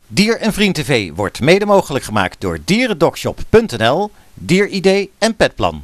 Dier en Vriend TV wordt mede mogelijk gemaakt door dierendogshop.nl, Dierid en Petplan.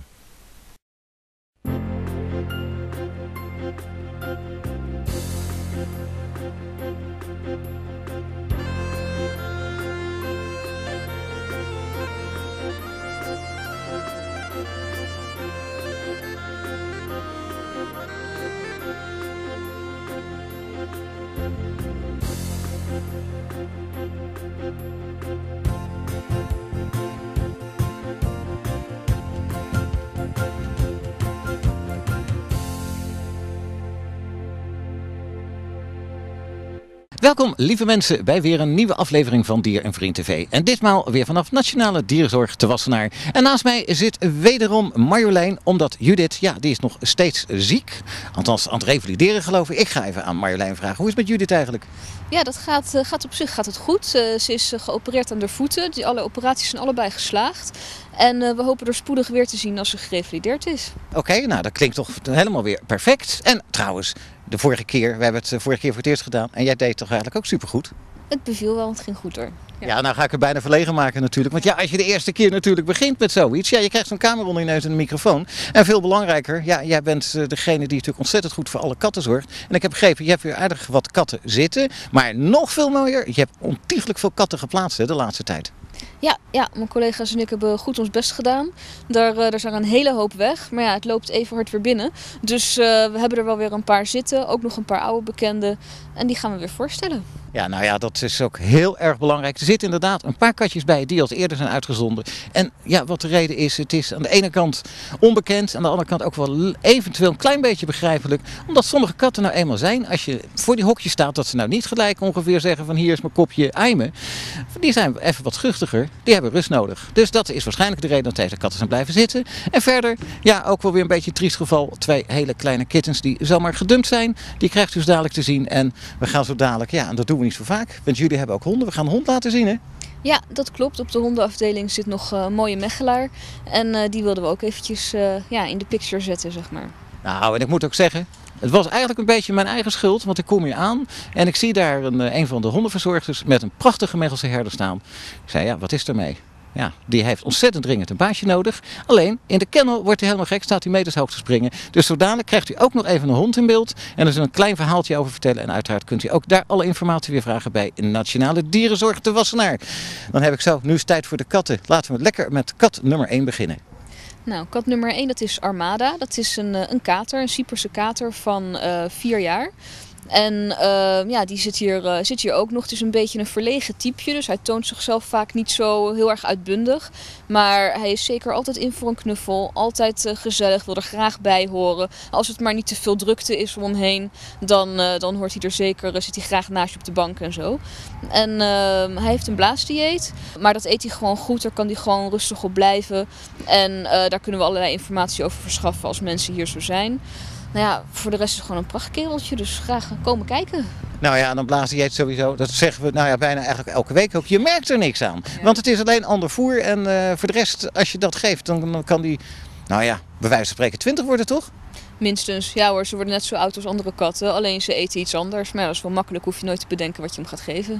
Welkom lieve mensen bij weer een nieuwe aflevering van Dier en Vriend TV. En ditmaal weer vanaf Nationale Dierenzorg te Wassenaar. En naast mij zit wederom Marjolein, omdat Judith, ja, die is nog steeds ziek. Althans aan het revalideren geloof ik. Ik ga even aan Marjolein vragen, hoe is het met Judith eigenlijk? Ja, dat gaat op zich gaat het goed. Ze is geopereerd aan de voeten. Alle operaties zijn allebei geslaagd. En we hopen er spoedig weer te zien als ze gerevalideerd is. Oké, nou dat klinkt toch helemaal weer perfect. En trouwens, we hebben het vorige keer voor het eerst gedaan. En jij deed toch eigenlijk ook supergoed? Het beviel wel, het ging goed hoor. Ja, nou ga ik er bijna verlegen maken natuurlijk. Want ja, als je de eerste keer natuurlijk begint met zoiets, ja, je krijgt zo'n camera onder je neus en een microfoon. En veel belangrijker, ja, jij bent degene die natuurlijk ontzettend goed voor alle katten zorgt. En ik heb begrepen, je hebt weer aardig wat katten zitten. Maar nog veel mooier, je hebt ontiegelijk veel katten geplaatst hè, de laatste tijd. Ja, mijn collega's en ik hebben goed ons best gedaan. Daar zijn een hele hoop weg. Maar ja, het loopt even hard weer binnen. Dus we hebben er wel weer een paar zitten. Ook nog een paar oude bekenden. En die gaan we weer voorstellen. Ja, nou ja, dat is ook heel erg belangrijk. Er zitten inderdaad een paar katjes bij die al eerder zijn uitgezonden. En ja, wat de reden is, het is aan de ene kant onbekend. Aan de andere kant ook wel eventueel een klein beetje begrijpelijk. Omdat sommige katten nou eenmaal zijn, als je voor die hokje staat, dat ze nou niet gelijk ongeveer zeggen van hier is mijn kopje eimen. Die zijn even wat schuchtiger. Die hebben rust nodig. Dus dat is waarschijnlijk de reden dat deze katten zijn blijven zitten. En verder, ja, ook wel weer een beetje een triest geval. 2 hele kleine kittens die zomaar gedumpt zijn. Die krijgt u dus dadelijk te zien. En we gaan zo dadelijk, ja, en dat doen we niet zo vaak. Want jullie hebben ook honden. We gaan een hond laten zien, hè? Ja, dat klopt. Op de hondenafdeling zit nog een mooie mechelaar. En die wilden we ook eventjes in de picture zetten, zeg maar. Nou, en ik moet ook zeggen, het was eigenlijk een beetje mijn eigen schuld, want ik kom hier aan en ik zie daar een van de hondenverzorgers met een prachtige Mechelse herder staan. Ik zei, ja, wat is ermee? Ja, die heeft ontzettend dringend een baasje nodig. Alleen, in de kennel wordt hij helemaal gek, staat hij meters hoog te springen. Dus zodanig krijgt u ook nog even een hond in beeld. En er is een klein verhaaltje over vertellen. En uiteraard kunt u ook daar alle informatie weer vragen bij Nationale Dierenzorg te Wassenaar. Dan heb ik zo, nu is het tijd voor de katten. Laten we lekker met kat nummer 1 beginnen. Nou, kat nummer 1, dat is Armada. Dat is een kater, een Cyperse kater van 4 jaar. En die zit hier ook nog. Het is een beetje een verlegen typeje, dus hij toont zichzelf vaak niet zo heel erg uitbundig. Maar hij is zeker altijd in voor een knuffel, altijd gezellig, wil er graag bij horen. Als het maar niet te veel drukte is om hem heen, dan hoort hij er zeker, zit hij graag naast je op de bank en zo. En hij heeft een blaasdieet, maar dat eet hij gewoon goed, daar kan hij gewoon rustig op blijven. En daar kunnen we allerlei informatie over verschaffen als mensen hier zo zijn. Nou ja, voor de rest is het gewoon een prachtkereltje, dus graag komen kijken. Nou ja, dan blaast hij het sowieso. Dat zeggen we nou ja, bijna eigenlijk elke week ook. Je merkt er niks aan. Ja. Want het is alleen ander voer. En voor de rest, als je dat geeft, dan kan die, nou ja, bij wijze van spreken 20 worden, toch? Minstens. Ja hoor, ze worden net zo oud als andere katten. Alleen ze eten iets anders. Maar ja, dat is wel makkelijk. Hoef je nooit te bedenken wat je hem gaat geven.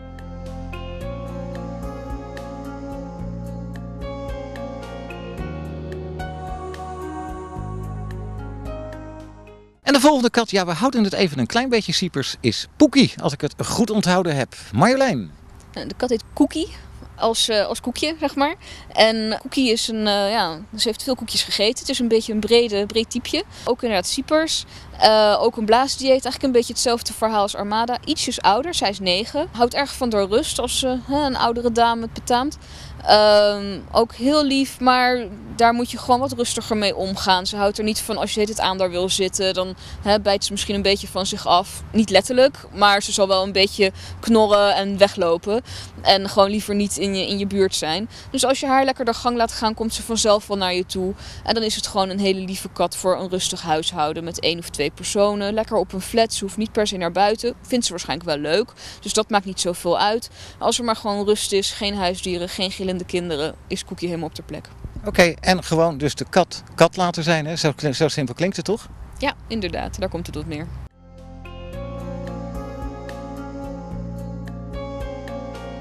En de volgende kat, ja, we houden het even een klein beetje Cypers, is Poekie, als ik het goed onthouden heb. Marjolein. De kat heet Cookie, als koekje, zeg maar. En Cookie is ze heeft veel koekjes gegeten. Het is een beetje een breed typeje. Ook inderdaad Cypers. Ook een blaasdieet, eigenlijk een beetje hetzelfde verhaal als Armada. Ietsjes ouder, zij is 9. Houdt erg van de rust als een oudere dame het betaamt. Ook heel lief, maar daar moet je gewoon wat rustiger mee omgaan. Ze houdt er niet van als je het aan daar wil zitten. Dan bijt ze misschien een beetje van zich af. Niet letterlijk, maar ze zal wel een beetje knorren en weglopen. En gewoon liever niet in je buurt zijn. Dus als je haar lekker de gang laat gaan, komt ze vanzelf wel naar je toe. En dan is het gewoon een hele lieve kat voor een rustig huishouden met 1 of 2 personen. Lekker op een flat, ze hoeft niet per se naar buiten. Vindt ze waarschijnlijk wel leuk, dus dat maakt niet zoveel uit. Als er maar gewoon rust is, geen huisdieren, geen gillende kinderen, is Cookie helemaal op ter plek. Oké, en gewoon dus de kat laten zijn, hè? Zo simpel klinkt het toch? Ja, inderdaad, daar komt het op neer.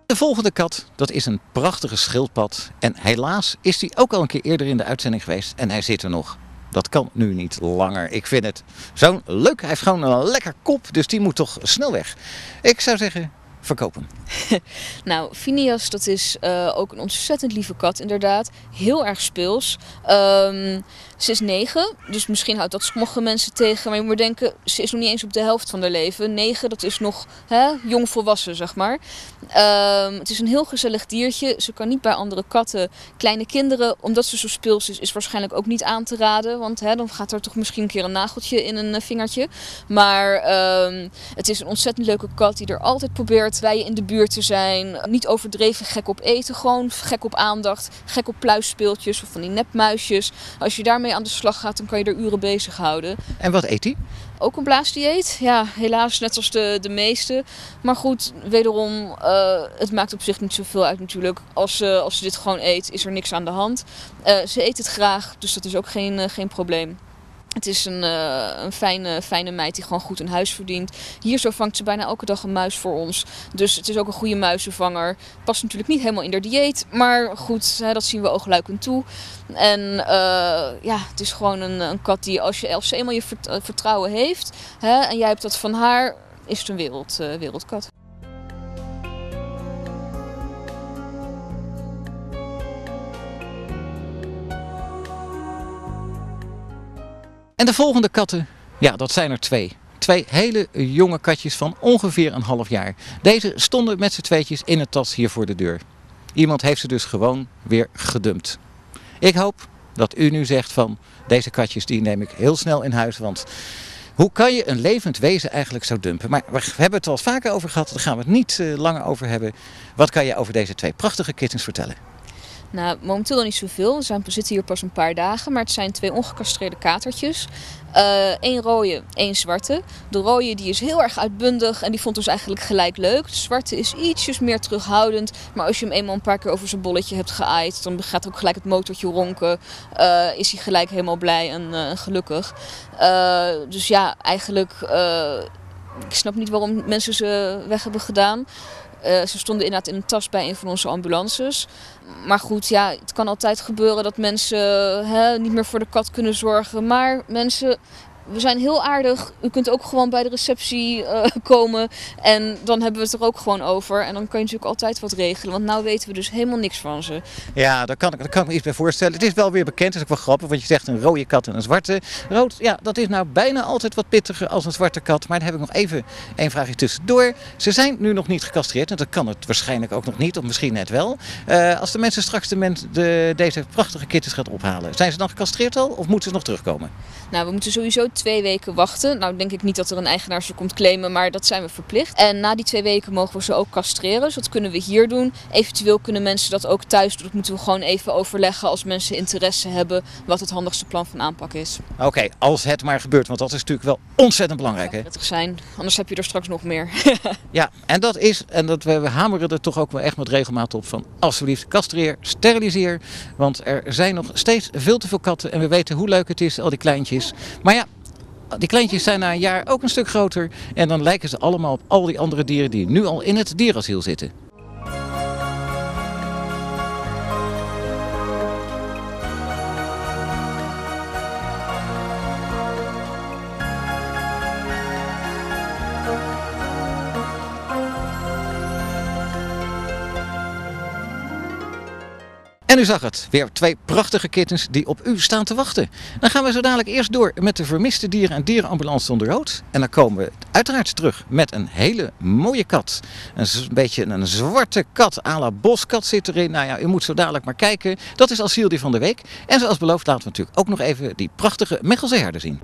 De volgende kat, dat is een prachtige schildpad. En helaas is die ook al een keer eerder in de uitzending geweest en hij zit er nog. Dat kan nu niet langer. Ik vind het zo'n leuk. Hij heeft gewoon een lekker kop, dus die moet toch snel weg. Ik zou zeggen, verkopen. Nou, Phineas, dat is ook een ontzettend lieve kat, inderdaad. Heel erg speels. Ze is 9, dus misschien houdt dat sommige mensen tegen. Maar je moet denken, ze is nog niet eens op de helft van haar leven. 9, dat is nog jong volwassen, zeg maar. Het is een heel gezellig diertje. Ze kan niet bij andere katten. Kleine kinderen, omdat ze zo speels is waarschijnlijk ook niet aan te raden. Want dan gaat er toch misschien een keer een nageltje in een vingertje. Maar het is een ontzettend leuke kat die er altijd probeert bij je in de buurt te zijn. Niet overdreven gek op eten, gewoon gek op aandacht. Gek op pluisspeeltjes of van die nepmuisjes. Als je daarmee aan de slag gaat, dan kan je er uren bezig houden. En wat eet hij? Ook een blaasdieet. Ja, helaas net als de meeste. Maar goed, wederom, het maakt op zich niet zoveel uit natuurlijk. Als ze dit gewoon eet, is er niks aan de hand. Ze eet het graag, dus dat is ook geen probleem. Het is een fijne meid die gewoon goed een huis verdient. Hier zo vangt ze bijna elke dag een muis voor ons. Dus het is ook een goede muizenvanger. Past natuurlijk niet helemaal in haar dieet. Maar goed, dat zien we oogluikend toe. En het is gewoon een kat die als ze eenmaal je vertrouwen heeft. En jij hebt dat van haar, is het een wereldkat. En de volgende katten, ja, dat zijn er 2. 2 hele jonge katjes van ongeveer een half jaar. Deze stonden met z'n tweetjes in een tas hier voor de deur. Iemand heeft ze dus gewoon weer gedumpt. Ik hoop dat u nu zegt van, deze katjes die neem ik heel snel in huis, want hoe kan je een levend wezen eigenlijk zo dumpen? Maar we hebben het er al vaker over gehad, daar gaan we het niet langer over hebben. Wat kan je over deze 2 prachtige kittens vertellen? Nou, momenteel nog niet zoveel. We zitten hier pas een paar dagen, maar het zijn 2 ongecastreerde katertjes. 1 rode, 1 zwarte. De rode die is heel erg uitbundig en die vond ons eigenlijk gelijk leuk. De zwarte is ietsjes meer terughoudend, maar als je hem eenmaal een paar keer over zijn bolletje hebt geaaid, dan gaat ook gelijk het motortje ronken. Is hij gelijk helemaal blij en gelukkig. Dus ja, eigenlijk, ik snap niet waarom mensen ze weg hebben gedaan. Ze stonden inderdaad in een tas bij een van onze ambulances. Maar goed, ja, het kan altijd gebeuren dat mensen niet meer voor de kat kunnen zorgen. Maar mensen, we zijn heel aardig. U kunt ook gewoon bij de receptie komen. En dan hebben we het er ook gewoon over. En dan kan je natuurlijk altijd wat regelen. Want nou weten we dus helemaal niks van ze. Ja, daar kan ik me iets bij voorstellen. Het is wel weer bekend, dat is ook wel grappig. Want je zegt een rode kat en een zwarte. Rood, ja, dat is nou bijna altijd wat pittiger als een zwarte kat. Maar dan heb ik nog even één vraagje tussendoor. Ze zijn nu nog niet gecastreerd. En dat kan het waarschijnlijk ook nog niet. Of misschien net wel. Als de mensen straks deze prachtige kittens gaat ophalen. Zijn ze dan gecastreerd al? Of moeten ze nog terugkomen? Nou, we moeten sowieso 2 weken wachten. Nou, denk ik niet dat er een eigenaar ze komt claimen, maar dat zijn we verplicht. En na die 2 weken mogen we ze ook castreren. Dus dat kunnen we hier doen. Eventueel kunnen mensen dat ook thuis doen. Dat moeten we gewoon even overleggen als mensen interesse hebben wat het handigste plan van aanpak is. Oké, als het maar gebeurt, want dat is natuurlijk wel ontzettend belangrijk, hè? Prettig zijn, anders heb je er straks nog meer. Ja, en dat is, we hameren er toch ook wel echt met regelmaat op van, alsjeblieft, castreer, steriliseer. Want er zijn nog steeds veel te veel katten en we weten hoe leuk het is, al die kleintjes. Maar ja, die kleintjes zijn na een jaar ook een stuk groter en dan lijken ze allemaal op al die andere dieren die nu al in het dierasiel zitten. En u zag het, weer 2 prachtige kittens die op u staan te wachten. Dan gaan we zo dadelijk eerst door met de vermiste dieren en dierenambulance zonder rood. En dan komen we uiteraard terug met een hele mooie kat. Een beetje een zwarte kat à la boskat zit erin. Nou ja, u moet zo dadelijk maar kijken. Dat is Asieldier van de week. En zoals beloofd laten we natuurlijk ook nog even die prachtige Mechelse herder zien.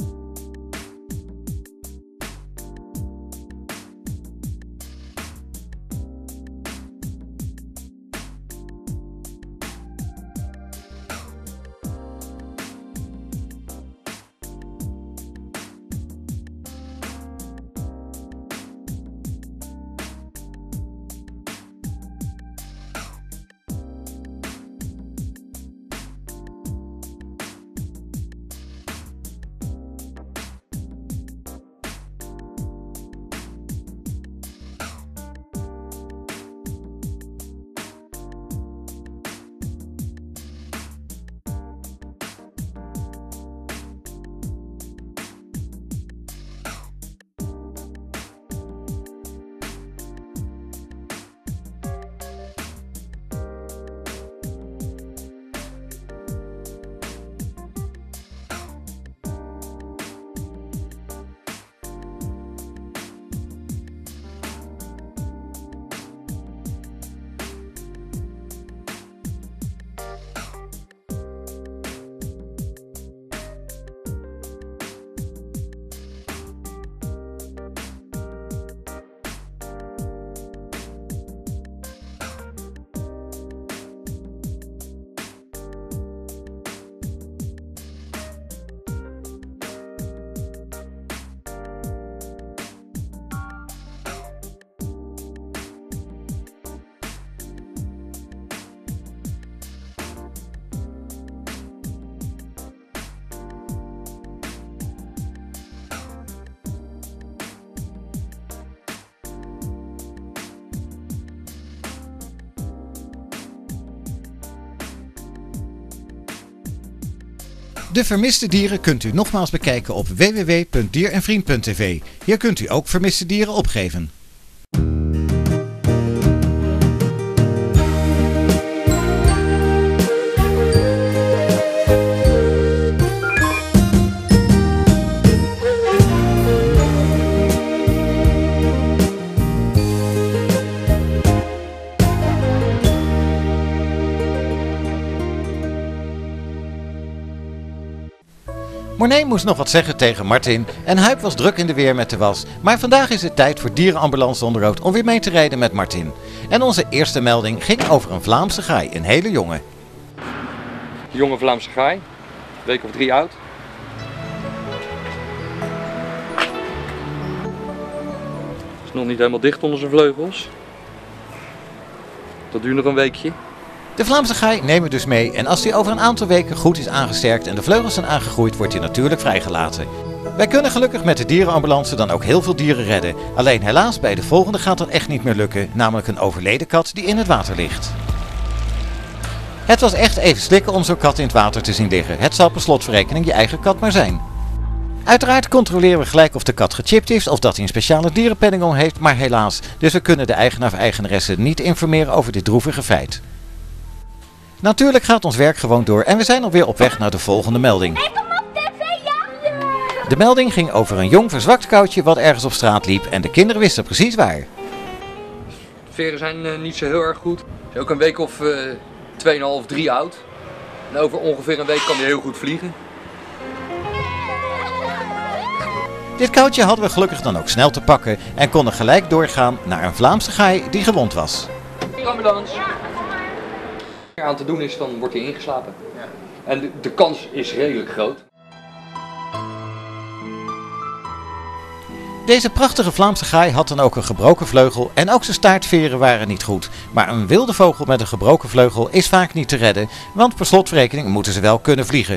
De vermiste dieren kunt u nogmaals bekijken op www.dierenvriend.tv. Hier kunt u ook vermiste dieren opgeven. Morné moest nog wat zeggen tegen Martin en Huip was druk in de weer met de was. Maar vandaag is het tijd voor Dierenambulance Onderhoud om weer mee te rijden met Martin. En onze eerste melding ging over een Vlaamse gaai, een hele jonge. Jonge Vlaamse gaai, week of 3 oud. Is nog niet helemaal dicht onder zijn vleugels. Dat duurt nog een weekje. De Vlaamse gaai nemen we dus mee en als hij over een aantal weken goed is aangesterkt en de vleugels zijn aangegroeid, wordt hij natuurlijk vrijgelaten. Wij kunnen gelukkig met de dierenambulance dan ook heel veel dieren redden. Alleen helaas bij de volgende gaat dat echt niet meer lukken, namelijk een overleden kat die in het water ligt. Het was echt even slikken om zo'n kat in het water te zien liggen. Het zal per slotverrekening je eigen kat maar zijn. Uiteraard controleren we gelijk of de kat gechipt is of dat hij een speciale dierenpenning om heeft, maar helaas. Dus we kunnen de eigenaar of eigenaresse niet informeren over dit droevige feit. Natuurlijk gaat ons werk gewoon door en we zijn alweer op weg naar de volgende melding. Ik kom op tv, ja! De melding ging over een jong verzwakt koutje wat ergens op straat liep en de kinderen wisten precies waar. De veren zijn niet zo heel erg goed. Hij is ook een week of 2,5, 3 oud. En over ongeveer een week kan hij heel goed vliegen. Dit koutje hadden we gelukkig dan ook snel te pakken en konden gelijk doorgaan naar een Vlaamse gaai die gewond was. Ambulance. Wat er aan te doen is, dan wordt hij ingeslapen. En de kans is redelijk groot. Deze prachtige Vlaamse gaai had dan ook een gebroken vleugel en ook zijn staartveren waren niet goed. Maar een wilde vogel met een gebroken vleugel is vaak niet te redden, want per slotverrekening moeten ze wel kunnen vliegen.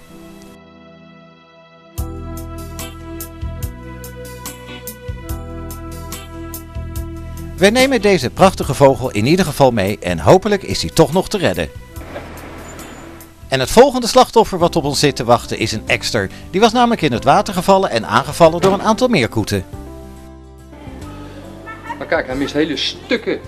Wij nemen deze prachtige vogel in ieder geval mee en hopelijk is hij toch nog te redden. En het volgende slachtoffer wat op ons zit te wachten is een ekster. Die was namelijk in het water gevallen en aangevallen door een aantal meerkoeten. Maar kijk, hij mist hele stukken.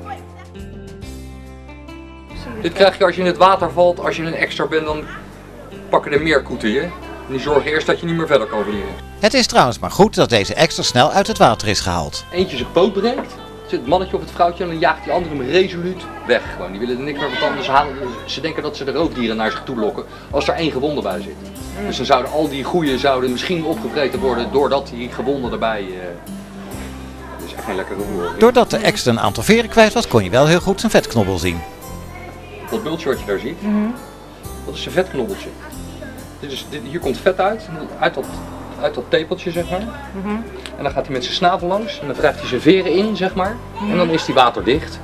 Dit krijg je als je in het water valt. Als je een ekster bent, dan pakken de meerkoeten je. En die zorgen eerst dat je niet meer verder kan vliegen. Het is trouwens maar goed dat deze ekster snel uit het water is gehaald. Eentje zijn poot breekt. Zit het mannetje of het vrouwtje en dan jaagt die andere hem resoluut weg. Gewoon. Die willen er niks meer wat anders halen. Ze denken dat ze de roofdieren naar zich toe lokken als er één gewonde bij zit. Dus dan zouden al die goeie misschien opgevreten worden doordat die gewonde erbij... Dat is echt geen lekkere roer. Doordat de ekster een aantal veren kwijt was, kon je wel heel goed zijn vetknobbel zien. Dat bultje wat je daar ziet, dat is zijn vetknobbeltje. Hier komt vet uit dat tepeltje, zeg maar. En dan gaat hij met zijn snavel langs en dan wrijft hij zijn veren in, zeg maar. En dan is hij waterdicht.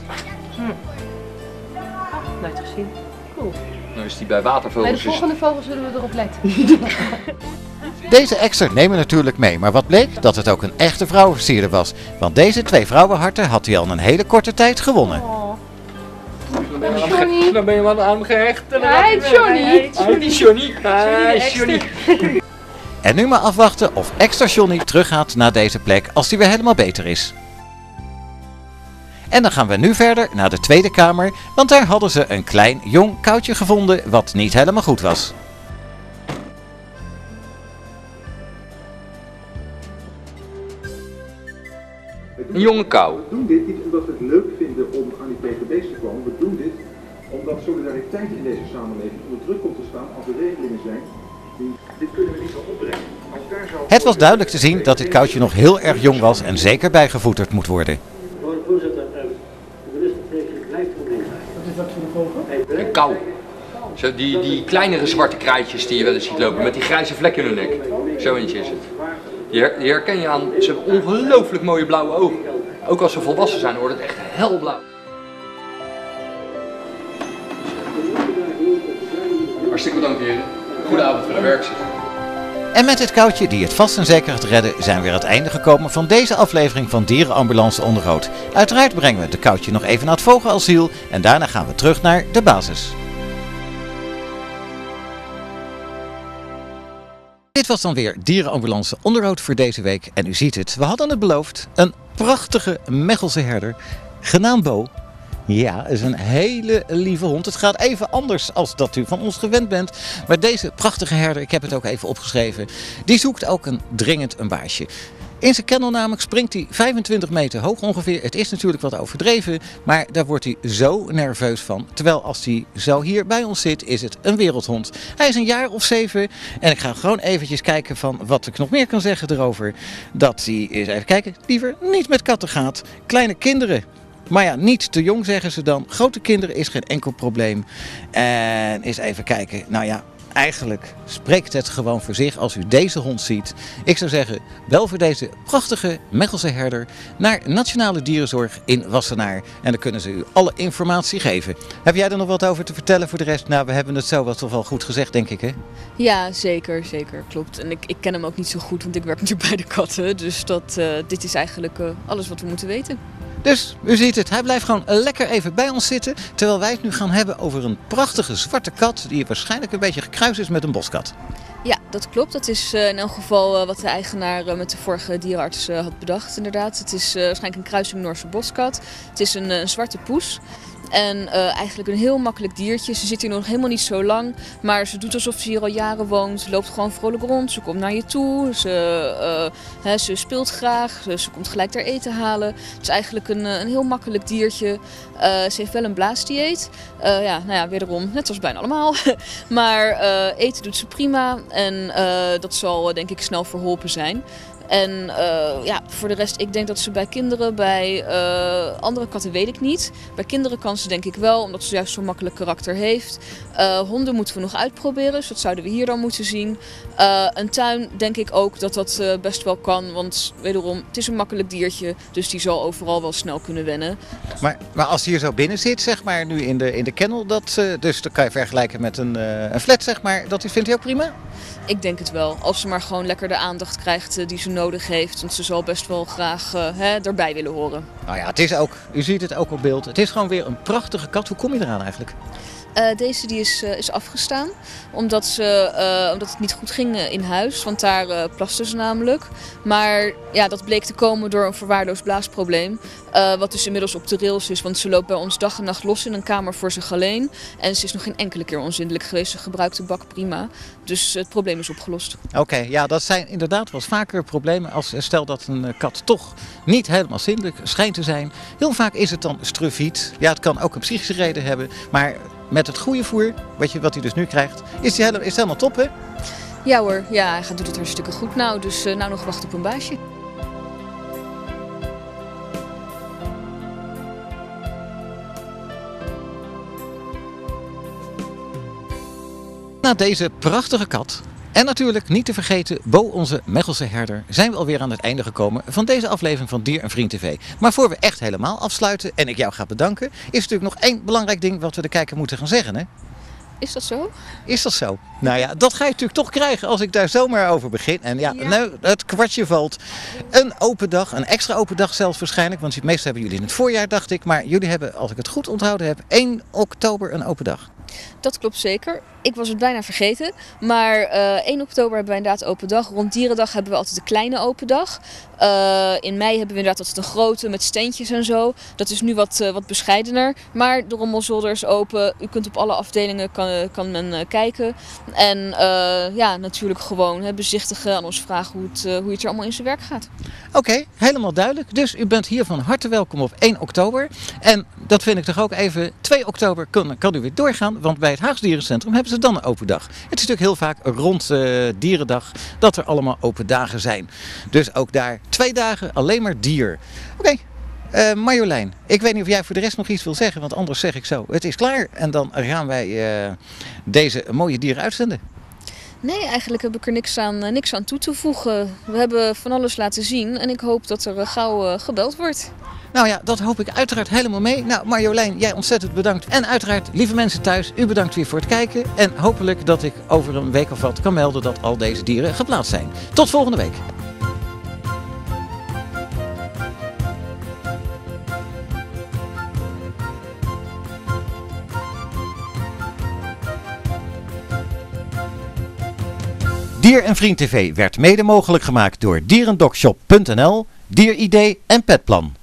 Nooit gezien. Cool. Dan is hij bij watervogels... Bij de volgende vogel zullen we erop letten. Deze ekster nemen we natuurlijk mee, maar wat bleek? Dat het ook een echte vrouwenversierder was. Want deze 2 vrouwenharten had hij al in een hele korte tijd gewonnen. Oh. Johnny. Dan ben je wel aan hem gehecht. Hi Johnny. Johnny. Johnny. En nu maar afwachten of extra Johnny teruggaat naar deze plek als hij weer helemaal beter is. En dan gaan we nu verder naar de tweede kamer, want daar hadden ze een klein jong koutje gevonden wat niet helemaal goed was. Een jonge kou. We doen dit niet omdat we het leuk vinden om aan die PGB's te komen. We doen dit omdat solidariteit in deze samenleving onder druk komt te staan als er regelingen zijn. Dit kunnen we niet zo opbrengen. Het was duidelijk te zien dat dit koutje nog heel erg jong was en zeker bijgevoederd moet worden. Voorzitter, de ministersregeling blijft probleem zijn. Wat is dat voor een vogel? Een kou. Zo die kleinere zwarte kraaitjes die je wel eens ziet lopen met die grijze vlekken in hun nek. Zo eentje is het. Die herken je aan, ze hebben ongelooflijk mooie blauwe ogen. Ook als ze volwassen zijn wordt het echt helblauw. Hartstikke bedankt heren. Goedenavond voor de werkzit. En met dit koutje die het vast en zeker gaat redden zijn we weer aan het einde gekomen van deze aflevering van Dierenambulance Onderhoud. Uiteraard brengen we het koutje nog even naar het vogelasiel en daarna gaan we terug naar de basis. Dit was dan weer Dierenambulance Onderhoud voor deze week. En u ziet het, we hadden het beloofd. Een prachtige Mechelse herder, genaamd Bo. Ja, is een hele lieve hond. Het gaat even anders als dat u van ons gewend bent. Maar deze prachtige herder, ik heb het ook even opgeschreven, die zoekt ook dringend een baasje. In zijn kennel namelijk springt hij 25 meter hoog ongeveer. Het is natuurlijk wat overdreven, maar daar wordt hij zo nerveus van. Terwijl als hij zo hier bij ons zit, is het een wereldhond. Hij is een jaar of 7 en ik ga gewoon eventjes kijken van wat ik nog meer kan zeggen erover. Dat hij, eens even kijken, liever niet met katten gaat. Kleine kinderen. Maar ja, niet te jong zeggen ze dan. Grote kinderen is geen enkel probleem. En eens even kijken. Nou ja, eigenlijk spreekt het gewoon voor zich als u deze hond ziet. Ik zou zeggen, bel voor deze prachtige Mechelse herder naar Nationale Dierenzorg in Wassenaar. En dan kunnen ze u alle informatie geven. Heb jij er nog wat over te vertellen voor de rest? Nou, we hebben het zo wat toch wel goed gezegd, denk ik, hè? Ja, zeker, klopt. En ik ken hem ook niet zo goed, want ik werk natuurlijk bij de katten. Dus dit is eigenlijk alles wat we moeten weten. Dus u ziet het, hij blijft gewoon lekker even bij ons zitten. Terwijl wij het nu gaan hebben over een prachtige zwarte kat die waarschijnlijk een beetje gekruist is met een boskat. Ja, dat klopt. Dat is in elk geval wat de eigenaar met de vorige dierenarts had bedacht inderdaad. Het is waarschijnlijk een kruising Noorse boskat. Het is een zwarte poes. En eigenlijk een heel makkelijk diertje. Ze zit hier nog helemaal niet zo lang. Maar ze doet alsof ze hier al jaren woont. Ze loopt gewoon vrolijk rond. Ze komt naar je toe. Ze speelt graag. Ze komt gelijk haar eten halen. Het is eigenlijk een heel makkelijk diertje. Ze heeft wel een blaasdieet. Wederom, net als bijna allemaal. Maar eten doet ze prima. En dat zal denk ik snel verholpen zijn. En voor de rest, ik denk dat ze bij kinderen, bij andere katten weet ik niet. Bij kinderen kan ze denk ik wel, omdat ze juist zo'n makkelijk karakter heeft. Honden moeten we nog uitproberen, dus dat zouden we hier dan moeten zien. Een tuin denk ik ook dat dat best wel kan, want wederom, het is een makkelijk diertje. Dus die zal overal wel snel kunnen wennen. Maar als hij hier zo binnen zit, zeg maar, nu in de kennel, dus dat kan je vergelijken met een flat, zeg maar, dat vindt hij ook prima? Ik denk het wel, als ze maar gewoon lekker de aandacht krijgt die ze nodig heeft. Want ze zal best wel graag erbij willen horen. Nou ja, het is ook, u ziet het ook op beeld. Het is gewoon weer een prachtige kat. Hoe kom je eraan eigenlijk? Deze die is afgestaan, omdat het niet goed ging in huis, want daar plaste ze namelijk. Maar ja, dat bleek te komen door een verwaarloosd blaasprobleem, wat dus inmiddels op de rails is. Want ze loopt bij ons dag en nacht los in een kamer voor zich alleen. En ze is nog geen enkele keer onzindelijk geweest, ze gebruikt de bak prima. Dus het probleem is opgelost. Oké, ja, dat zijn inderdaad wel vaker problemen als stel dat een kat toch niet helemaal zindelijk schijnt te zijn. Heel vaak is het dan strufiet. Ja, het kan ook een psychische reden hebben, maar met het goede voer, wat hij dus nu krijgt, is het helemaal top, hè? Ja hoor, ja, hij doet het hartstikke goed nou. Dus nou nog wachten op een baasje. Na deze prachtige kat, en natuurlijk niet te vergeten Bo, onze Mechelse herder, zijn we alweer aan het einde gekomen van deze aflevering van Dier en Vriend TV. Maar voor we echt helemaal afsluiten en ik jou ga bedanken, is natuurlijk nog één belangrijk ding wat we de kijker moeten gaan zeggen, hè? Is dat zo? Is dat zo? Nou ja, dat ga je natuurlijk toch krijgen als ik daar zomaar over begin. En ja, nou, het kwartje valt. Een open dag, een extra open dag zelfs waarschijnlijk. Want meestal hebben jullie in het voorjaar, dacht ik. Maar jullie hebben, als ik het goed onthouden heb, 1 oktober een open dag. Dat klopt zeker. Ik was het bijna vergeten. Maar 1 oktober hebben we inderdaad open dag. Rond Dierendag hebben we altijd de kleine open dag. In mei hebben we inderdaad altijd een grote met steentjes en zo. Dat is nu wat bescheidener. Maar de rommelzolder is open. U kunt op alle afdelingen kan men kijken. En natuurlijk gewoon bezichtigen en ons vragen hoe het er allemaal in zijn werk gaat. Oké, helemaal duidelijk. Dus u bent hier van harte welkom op 1 oktober. En dat vind ik toch ook even, 2 oktober kan u weer doorgaan. Want bij het Haags Dierencentrum hebben ze dan een open dag. Het is natuurlijk heel vaak rond Dierendag dat er allemaal open dagen zijn. Dus ook daar 2 dagen alleen maar dier. Oké. Marjolein, ik weet niet of jij voor de rest nog iets wil zeggen, want anders zeg ik zo, het is klaar. En dan gaan wij deze mooie dieren uitzenden. Nee, eigenlijk heb ik er niks aan toe te voegen. We hebben van alles laten zien en ik hoop dat er gauw gebeld wordt. Nou ja, dat hoop ik uiteraard helemaal mee. Nou Marjolein, jij ontzettend bedankt. En uiteraard, lieve mensen thuis, u bedankt weer voor het kijken. En hopelijk dat ik over een week of wat kan melden dat al deze dieren geplaatst zijn. Tot volgende week. Dier en Vriend TV werd mede mogelijk gemaakt door dierendokshop.nl, Dier-ID en Petplan.